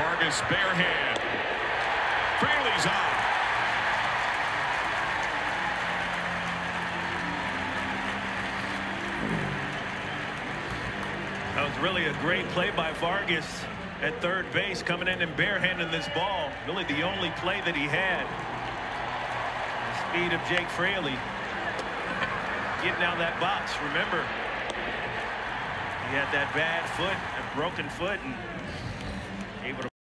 Vargas bare hand. Fraley's out. That was really a great play by Vargas at third base, coming in and barehanding this ball. Really the only play that he had. The speed of Jake Fraley getting out of that box. Remember, he had that bad foot, a broken foot, and able to